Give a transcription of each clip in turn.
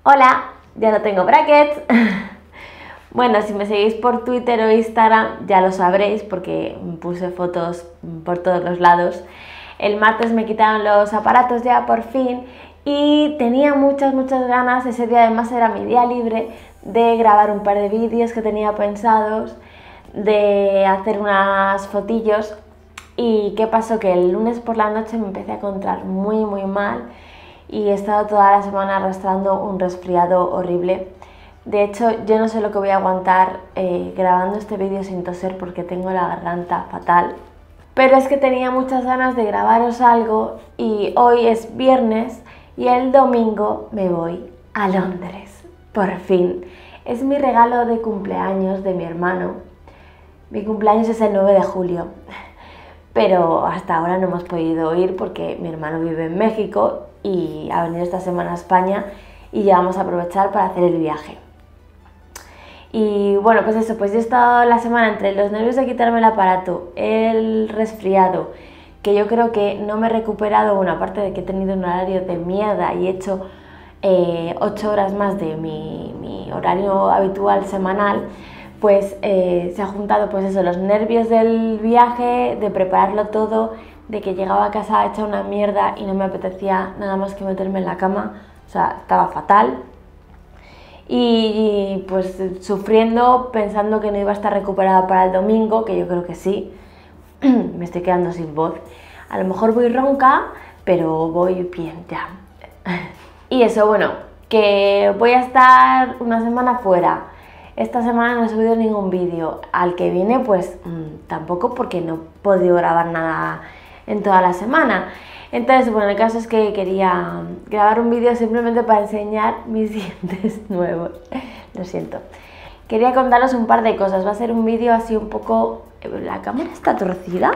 Hola, ya no tengo brackets. Bueno, si me seguís por Twitter o Instagram ya lo sabréis porque puse fotos por todos los lados. El martes me quitaron los aparatos ya por fin y tenía muchas ganas. Ese día además era mi día libre de grabar un par de vídeos que tenía pensados, de hacer unas fotillos. ¿Y qué pasó? Que el lunes por la noche me empecé a encontrar muy mal y he estado toda la semana arrastrando un resfriado horrible. De hecho, yo no sé lo que voy a aguantar grabando este vídeo sin toser porque tengo la garganta fatal. Pero es que tenía muchas ganas de grabaros algo y hoy es viernes y el domingo me voy a Londres. Por fin. Es mi regalo de cumpleaños de mi hermano. Mi cumpleaños es el 9 de julio. Pero hasta ahora no hemos podido ir porque mi hermano vive en México y ha venido esta semana a España y ya vamos a aprovechar para hacer el viaje. Y bueno, pues eso, pues yo he estado la semana entre los nervios de quitarme el aparato, el resfriado, que yo creo que no me he recuperado, bueno, aparte de que he tenido un horario de mierda y he hecho 8 horas más de mi horario habitual semanal, pues se ha juntado pues eso, los nervios del viaje, de prepararlo todo, de que llegaba a casa hecha una mierda y no me apetecía nada más que meterme en la cama, o sea, estaba fatal. Y pues sufriendo, pensando que no iba a estar recuperada para el domingo, que yo creo que sí. Me estoy quedando sin voz. A lo mejor voy ronca, pero voy bien ya. Y eso, bueno, que voy a estar una semana fuera. Esta semana no he subido ningún vídeo. Al que viene, pues tampoco, porque no he podido grabar nada en toda la semana. Entonces, bueno, el caso es que quería grabar un vídeo simplemente para enseñar mis dientes nuevos. Lo siento. Quería contaros un par de cosas. Va a ser un vídeo así un poco... ¿La cámara está torcida?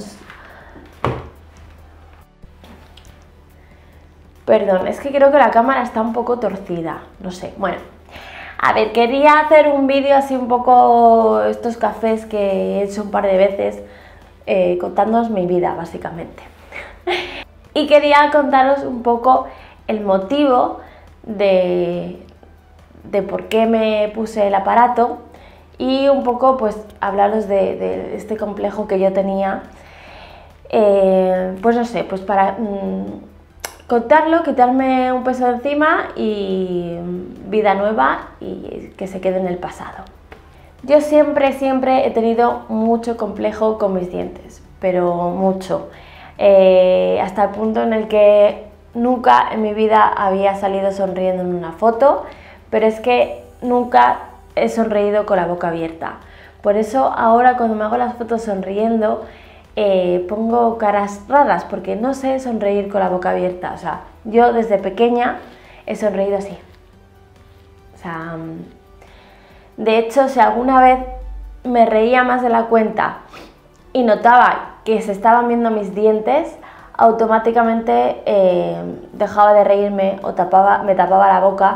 Perdón, es que creo que la cámara está un poco torcida. No sé, bueno. A ver, quería hacer un vídeo así un poco... Estos cafés que he hecho un par de veces, contándoos mi vida, básicamente. Y quería contaros un poco el motivo de por qué me puse el aparato y un poco pues hablaros de este complejo que yo tenía, pues no sé, pues para contarlo, quitarme un peso de encima y vida nueva y que se quede en el pasado. Yo siempre he tenido mucho complejo con mis dientes, pero mucho. Hasta el punto en el que nunca en mi vida había salido sonriendo en una foto, pero es que nunca he sonreído con la boca abierta. Por eso ahora cuando me hago las fotos sonriendo pongo caras raras, porque no sé sonreír con la boca abierta. O sea, yo desde pequeña he sonreído así. O sea, de hecho, si alguna vez me reía más de la cuenta y notaba que se estaban viendo mis dientes, automáticamente dejaba de reírme o me tapaba la boca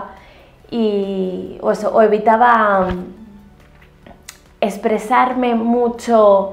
o evitaba expresarme mucho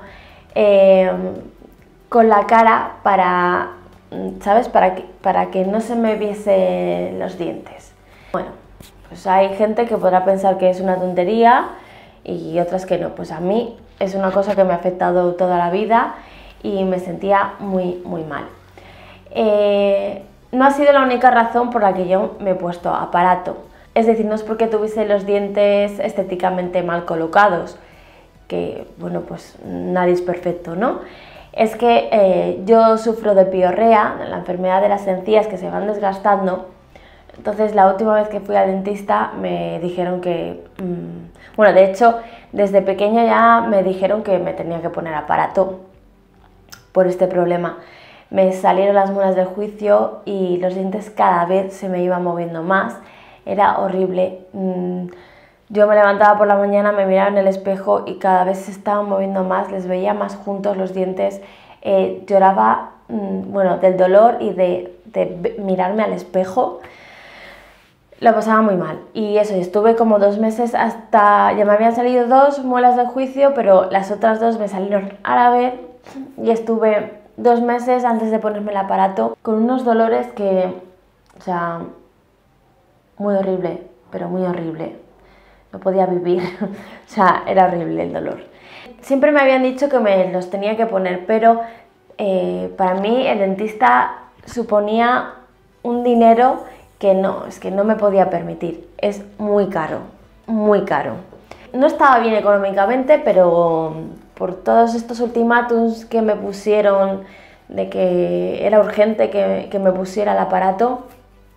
con la cara para, ¿sabes? Para que no se me viesen los dientes. Bueno, pues hay gente que podrá pensar que es una tontería y otras que no. Pues a mí es una cosa que me ha afectado toda la vida y me sentía muy mal. No ha sido la única razón por la que yo me he puesto aparato. Es decir, no es porque tuviese los dientes estéticamente mal colocados, que bueno, pues nadie es perfecto, ¿no? Es que yo sufro de piorrea, la enfermedad de las encías que se van desgastando. Entonces la última vez que fui al dentista me dijeron que... bueno, de hecho, desde pequeña ya me dijeron que me tenía que poner aparato por este problema. Me salieron las muelas del juicio y los dientes cada vez se me iban moviendo más. Era horrible. Yo me levantaba por la mañana, me miraba en el espejo y cada vez se estaban moviendo más, les veía más juntos los dientes. Lloraba, bueno, del dolor y de mirarme al espejo. Lo pasaba muy mal y eso, estuve como 2 meses hasta... Ya me habían salido 2 muelas del juicio, pero las otras 2 me salieron a la vez y estuve 2 meses antes de ponerme el aparato con unos dolores que, o sea, muy horrible, pero muy horrible. No podía vivir, o sea, era horrible el dolor. Siempre me habían dicho que me los tenía que poner, pero para mí el dentista suponía un dinero es que no me podía permitir. Es muy caro, muy caro. No estaba bien económicamente, pero por todos estos ultimátums que me pusieron de que era urgente que me pusiera el aparato,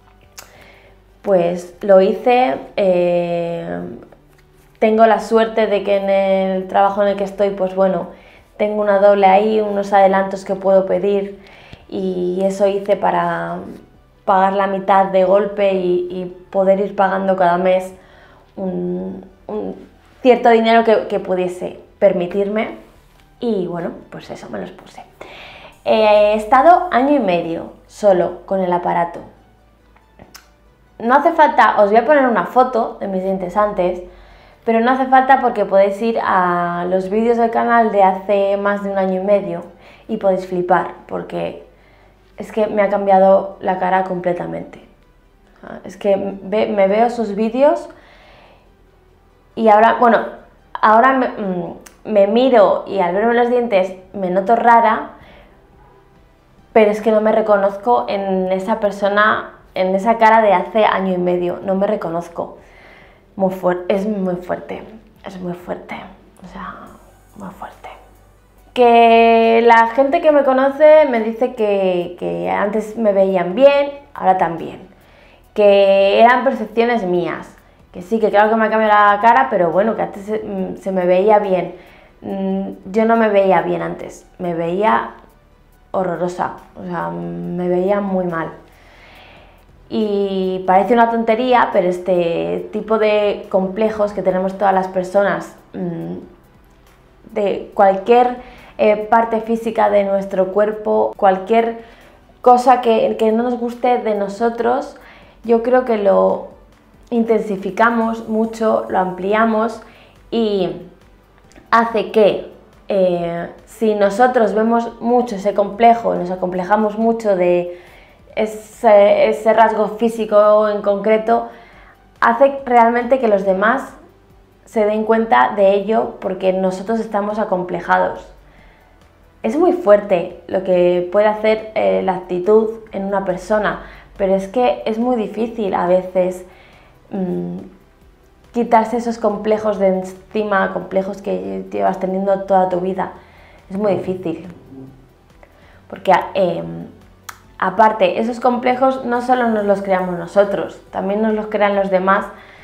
pues lo hice. Tengo la suerte de que en el trabajo en el que estoy, pues bueno, tengo una doble ahí, unos adelantos que puedo pedir, y eso hice para pagar la mitad de golpe y poder ir pagando cada mes un cierto dinero que pudiese permitirme, y bueno, pues eso, me los puse. He estado año y medio solo con el aparato. No hace falta, os voy a poner una foto de mis dientes antes, pero no hace falta porque podéis ir a los vídeos del canal de hace más de un año y medio y podéis flipar, porque es que me ha cambiado la cara completamente. Es que me veo sus vídeos y ahora, bueno, ahora me miro y al verme los dientes me noto rara, pero es que no me reconozco en esa persona, en esa cara de hace año y medio, no me reconozco. Es muy fuerte, o sea, muy fuerte. Que la gente que me conoce me dice que antes me veían bien, ahora también. Que eran percepciones mías, que sí, que claro que me ha cambiado la cara, pero bueno, que antes se me veía bien. Yo no me veía bien antes, me veía horrorosa, o sea, me veía muy mal. Y parece una tontería, pero este tipo de complejos que tenemos todas las personas de cualquier parte física de nuestro cuerpo, cualquier cosa que no nos guste de nosotros, yo creo que lo intensificamos mucho, lo ampliamos, y hace que si nosotros vemos mucho ese complejo, nos acomplejamos mucho de ese rasgo físico en concreto, hace realmente que los demás se den cuenta de ello porque nosotros estamos acomplejados. Es muy fuerte lo que puede hacer la actitud en una persona, pero es que es muy difícil a veces quitarse esos complejos de encima, complejos que llevas teniendo toda tu vida. Es muy difícil, porque aparte, esos complejos no solo nos los creamos nosotros, también nos los crean los demás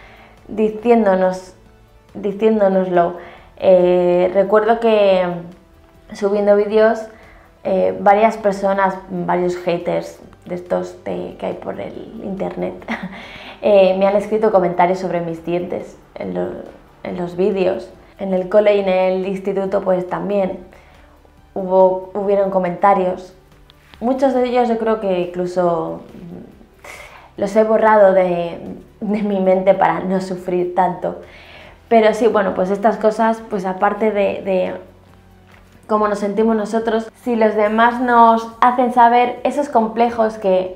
diciéndonoslo. Recuerdo que subiendo vídeos, varias personas, varios haters de estos que hay por el internet, me han escrito comentarios sobre mis dientes en los vídeos. En el cole y en el instituto pues también hubieron comentarios. Muchos de ellos yo creo que incluso los he borrado de mi mente para no sufrir tanto. Pero sí, bueno, pues estas cosas, pues aparte de cómo nos sentimos nosotros, si los demás nos hacen saber esos complejos que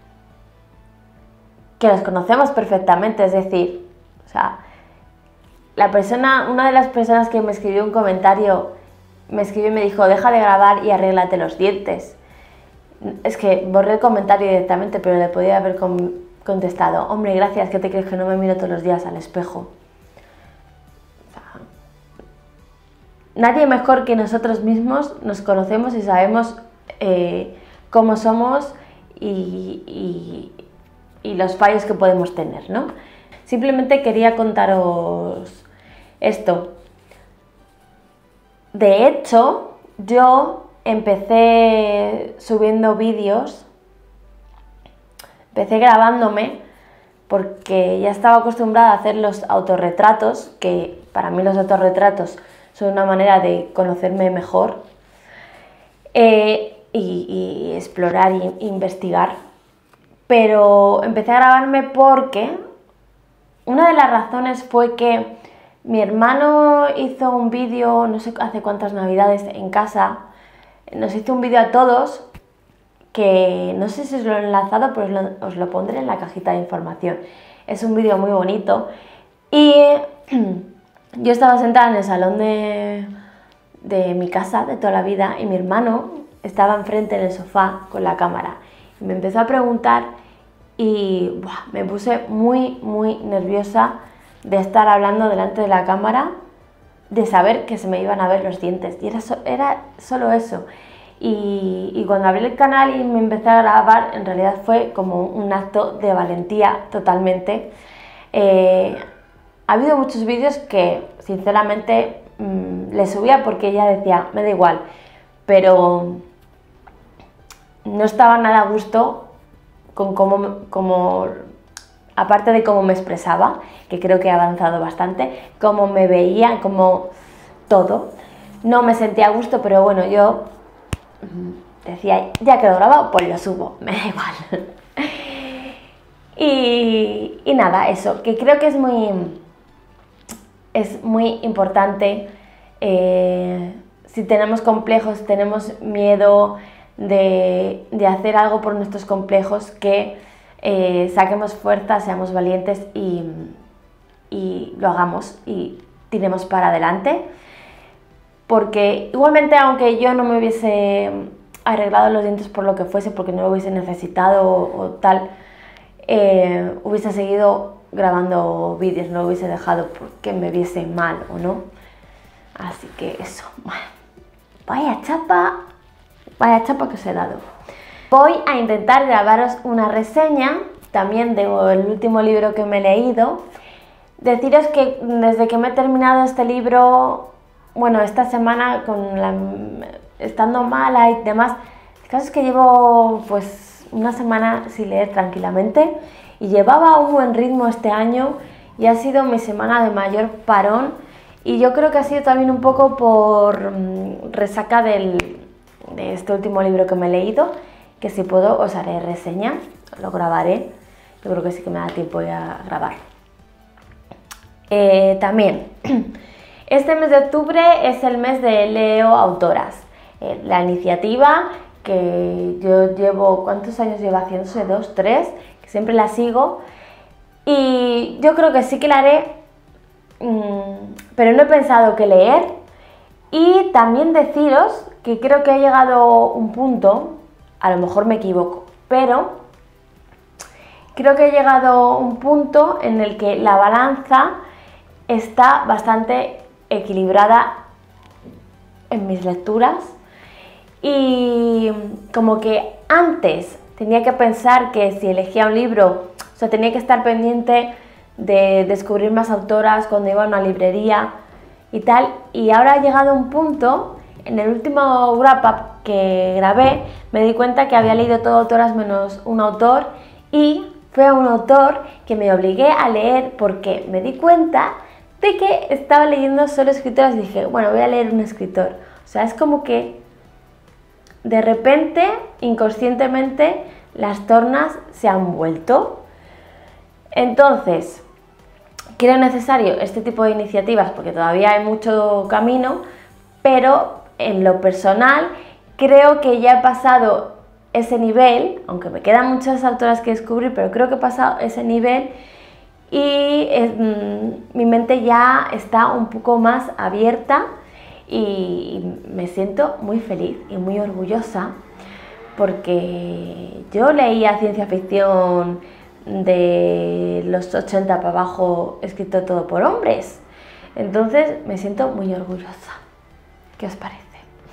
los conocemos perfectamente, es decir, o sea, una de las personas que me escribió un comentario, me escribió y me dijo: deja de grabar y arréglate los dientes. Es que borré el comentario directamente, pero le podía haber contestado: hombre, gracias, ¿qué te crees que no me miro todos los días al espejo? O sea, nadie mejor que nosotros mismos nos conocemos y sabemos cómo somos y los fallos que podemos tener, ¿no? Simplemente quería contaros esto. De hecho, yo empecé subiendo vídeos, empecé grabándome porque ya estaba acostumbrada a hacer los autorretratos, que para mí los autorretratos son una manera de conocerme mejor, y explorar e investigar. Pero empecé a grabarme porque una de las razones fue que mi hermano hizo un vídeo, no sé hace cuántas navidades, en casa. Nos hizo un vídeo a todos, que no sé si os lo he enlazado, pero os lo pondré en la cajita de información, es un vídeo muy bonito. Y yo estaba sentada en el salón de mi casa de toda la vida y mi hermano estaba enfrente en el sofá con la cámara. Y me empezó a preguntar y ¡buah!, me puse muy nerviosa de estar hablando delante de la cámara, de saber que se me iban a ver los dientes. Y era solo eso. Y cuando abrí el canal y me empecé a grabar, en realidad fue como un acto de valentía totalmente. Ha habido muchos vídeos que sinceramente le subía porque ella decía, me da igual, pero no estaba nada a gusto con cómo aparte de cómo me expresaba, que creo que he avanzado bastante, cómo me veía, como todo. No me sentía a gusto, pero bueno, yo decía, ya que lo he grabado, pues lo subo, me da igual. Y nada, eso, que creo que es muy importante. Si tenemos complejos, tenemos miedo de hacer algo por nuestros complejos, que saquemos fuerza, seamos valientes y lo hagamos y tiremos para adelante. Porque igualmente, aunque yo no me hubiese arreglado los dientes por lo que fuese, porque no lo hubiese necesitado o tal, hubiese seguido grabando vídeos, no lo hubiese dejado porque me viese mal o no. Así que eso, vaya chapa que os he dado. Voy a intentar grabaros una reseña también del último libro que me he leído. Deciros que desde que me he terminado este libro, bueno, esta semana estando mala y demás, el caso es que llevo pues una semana sin leer tranquilamente y llevaba un buen ritmo este año y ha sido mi semana de mayor parón, y yo creo que ha sido también un poco por resaca de este último libro que me he leído, que si puedo os haré reseña, lo grabaré, yo creo que sí que me da tiempo a grabar. También, este mes de octubre es el mes de Leo Autoras, la iniciativa que yo llevo, ¿cuántos años llevo haciéndose? 2, 3, que siempre la sigo, y yo creo que sí que la haré, pero no he pensado qué leer. Y también deciros que creo que ha llegado un punto, a lo mejor me equivoco, pero creo que he llegado un punto en el que la balanza está bastante equilibrada en mis lecturas, y como que antes tenía que pensar que si elegía un libro, o sea, tenía que estar pendiente de descubrir más autoras cuando iba a una librería y tal, y ahora ha llegado un punto, en el último wrap-up que grabé, me di cuenta que había leído todo autoras menos un autor, y fue un autor que me obligué a leer porque me di cuenta de que estaba leyendo solo escritoras y dije, bueno, voy a leer un escritor. O sea, es como que de repente, inconscientemente, las tornas se han vuelto. Entonces, creo necesario este tipo de iniciativas porque todavía hay mucho camino, pero en lo personal creo que ya he pasado ese nivel, aunque me quedan muchas autoras que descubrir, pero creo que he pasado ese nivel y mi mente ya está un poco más abierta y me siento muy feliz y muy orgullosa porque yo leía ciencia ficción de los 80 para abajo, escrito todo por hombres, entonces me siento muy orgullosa. ¿Qué os parece?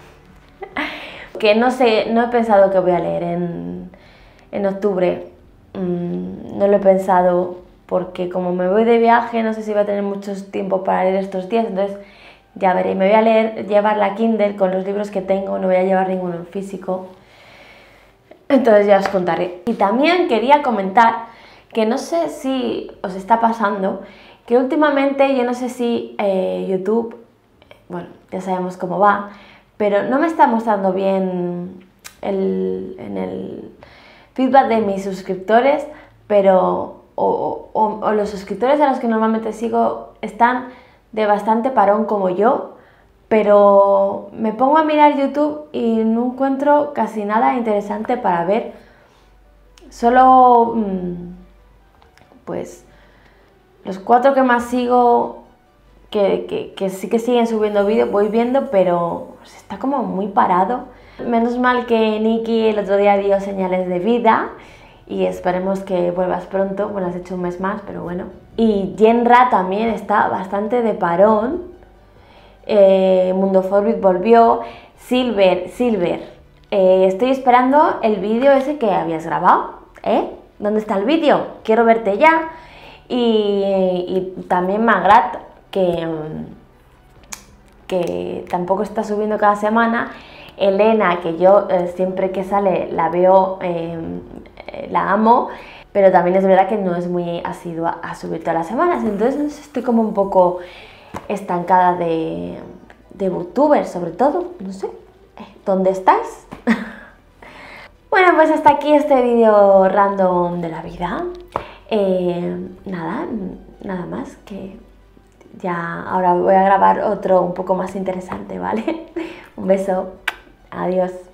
Que no sé, no he pensado que voy a leer en octubre, no lo he pensado porque como me voy de viaje no sé si voy a tener mucho tiempo para leer estos días, entonces ya veré. Me voy a llevar la Kindle con los libros que tengo, no voy a llevar ninguno en físico, entonces ya os contaré. Y también quería comentar que no sé si os está pasando, que últimamente yo no sé si YouTube, bueno, ya sabemos cómo va, pero no me está mostrando bien en el feedback de mis suscriptores, pero o los suscriptores a los que normalmente sigo están de bastante parón como yo, pero me pongo a mirar YouTube y no encuentro casi nada interesante para ver, solo pues Los 4 que más sigo, que sí que siguen subiendo vídeos, voy viendo, pero está como muy parado. Menos mal que Nikki el otro día dio señales de vida y esperemos que vuelvas pronto. Bueno, has hecho un mes más, pero bueno. Y Yenra también está bastante de parón. Mundo Forbit volvió. Silver, estoy esperando el vídeo ese que habías grabado, ¿eh? ¿Dónde está el vídeo? Quiero verte ya. Y también Magrat, que tampoco está subiendo cada semana. Elena, que yo siempre que sale la veo, la amo, pero también es verdad que no es muy asidua a subir todas las semanas, entonces estoy como un poco estancada de booktubers, sobre todo, no sé, ¿dónde estás? Bueno, pues hasta aquí este vídeo random de la vida. Nada más, que ya ahora voy a grabar otro un poco más interesante, ¿vale? Un beso, adiós.